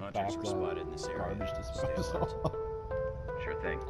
Hunters were spotted in this area. Garbage disposal. Sure thing.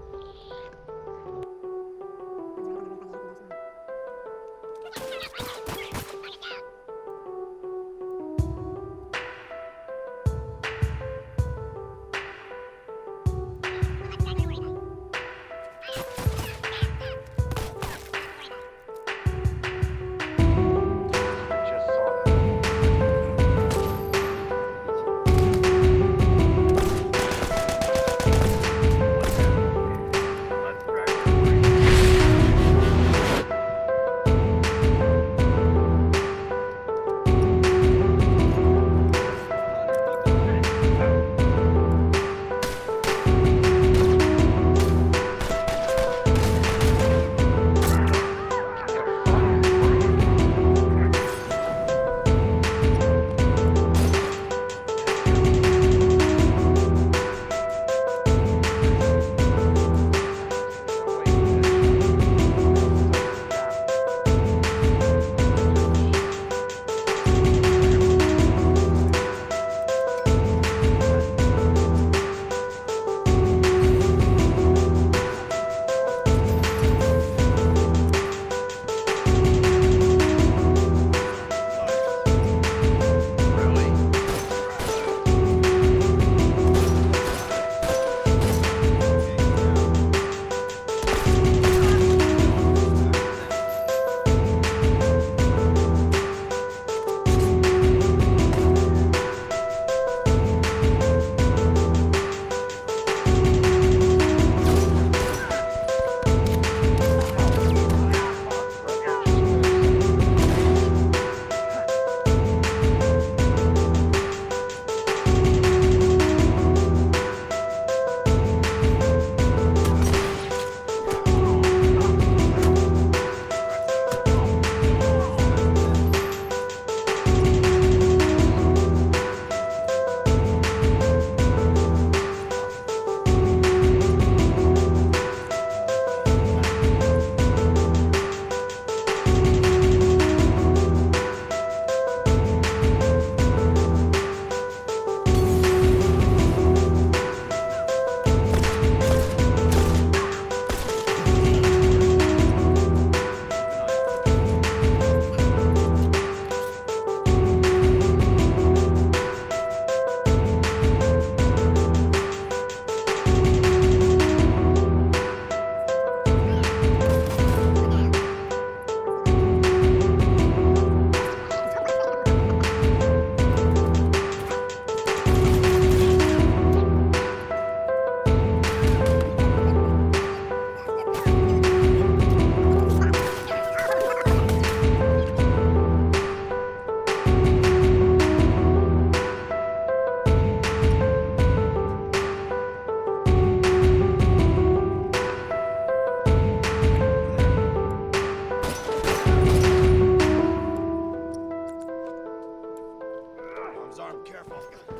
Arm, careful.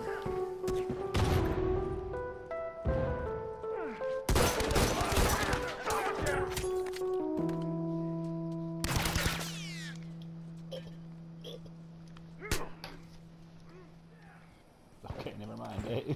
Okay, never mind, eh?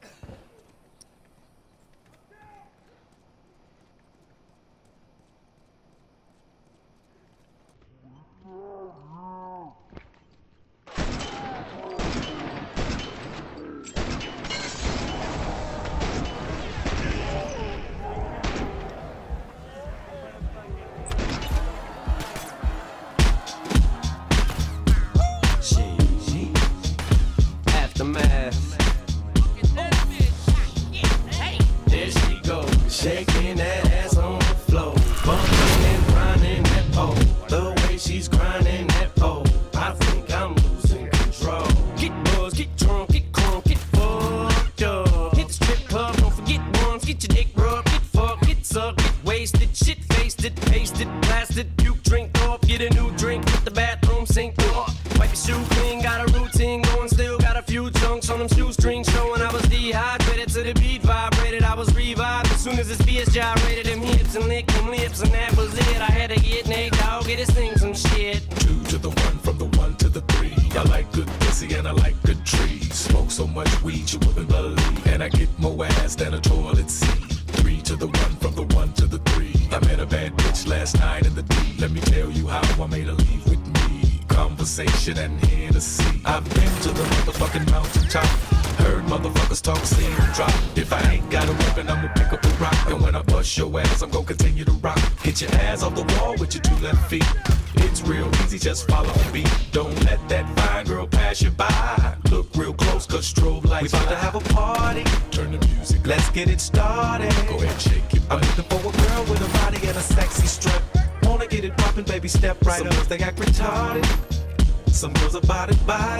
Shaking that ass on the floor, bumping and grinding that pole. The way she's grinding that pole, I think I'm losing control. Get buzzed, get drunk, get crunk, get fucked up. Hit the strip club, don't forget once, get your dick rubbed, get fucked, get sucked, get wasted, shit faced it, pasted, blasted, puke, drink off, get a new drink, hit the bathroom sink off. Wipe your shoe clean, got a routine going, still got a few chunks on them shoestrings showing I was dehydrated to the beat vibrated, I was revived as soon as this BS gyrated them hips and licked them lips, and that was it. I had to get Nate Dogg, get his thing some shit. 2 to the 1, from the 1 to the 3. I like good. pussy and I like good trees. Smoke so much weed you wouldn't believe. And I get more ass than a toilet seat. 3 to the 1, from the 1 to the 3. I met a bad bitch last night in the D. Let me tell you how I made her leave with me. Conversation and Hennessy. I've been to the motherfucking mountaintop. Heard motherfuckers talk, seen them drop. If I ain't got a weapon, I'ma pick up a rock. And when I bust your ass, I'm gonna continue to rock. Hit your ass off the wall with your 2 left feet. It's real easy, just follow me. Don't let that fine girl pass you by. Look real close, cause strobe lights. We about to have a party. Turn the music, let's get it started. Go ahead and shake it. I'm looking for a girl with a body and a sexy strut. Wanna get it poppin', baby, step right up. Some girls, they act retarded. Some girls are body.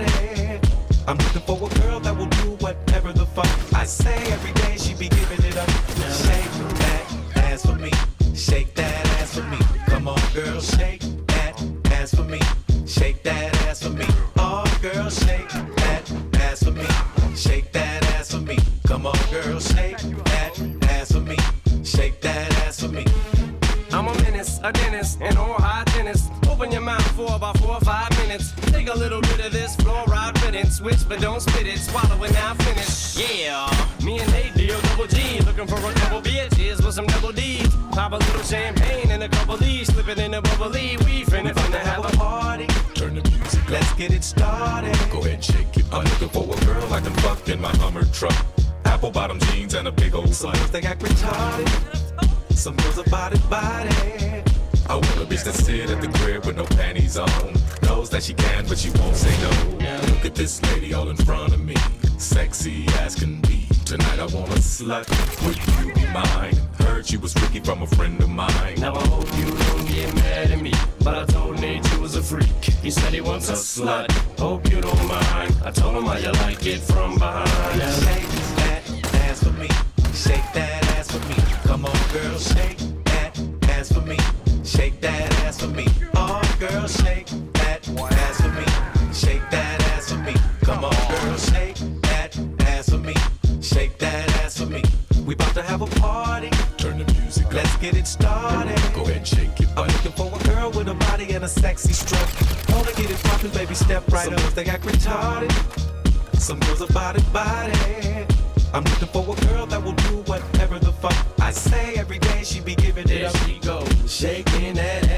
I'm looking for a girl that will do whatever the fuck I say. Every day she be giving it up. Shake that ass for me. Shake that ass for me. Come on, girl, shake that ass for me. Shake that ass for me. Oh, girl, shake that ass for me. Shake that ass for me. Come on, girl, shake that ass for me. Shake that ass for me. I'm a menace, a dentist, and all high tennis. Open your mouth for about 4 or 5 minutes. Take a little bit of this fluoride riddance. Switch, but don't spit it. Swallow it, now finish. Yeah, me and Nate deal double G. Looking for a couple bitches with some double D's. Pop a little champagne and a couple D's. Slip it in a bubbly. We finna have a party. Turn the music, let's get it started. Go ahead and shake it. I'm looking for a girl I can fuck in my Hummer truck. Apple bottom jeans and a big old slut. Some girls, they act retarded. Some girls are body. I want a bitch that sit at the crib with no panties on. Knows that she can, but she won't say no. Look at this lady all in front of me. Sexy as can be. Tonight I want a slut. Would you be mine? Heard she was freaky from a friend of mine. Now I hope you don't get mad at me, but I told Nate you was a freak. He said he wants a slut. Hope you don't mind. I told him how you like it from behind. Now shake that ass for me. Shake that ass for me. Come on, girl, shake that ass for me. Shake that ass for me. Oh, girl, shake that ass for me. Shake that ass for me. Come on, girl, shake that ass for me. Shake that ass for me. We about to have a party. Turn the music up. Let's get it started. Go ahead and shake it. I'm looking for a girl with a body and a sexy strut. Wanna get it poppin', baby, step right up. Some girls, they act retarded. Some girls are body. I'm looking for a girl that will do whatever the fuck I say. Every day she be giving it up. There she goes, shaking that ass.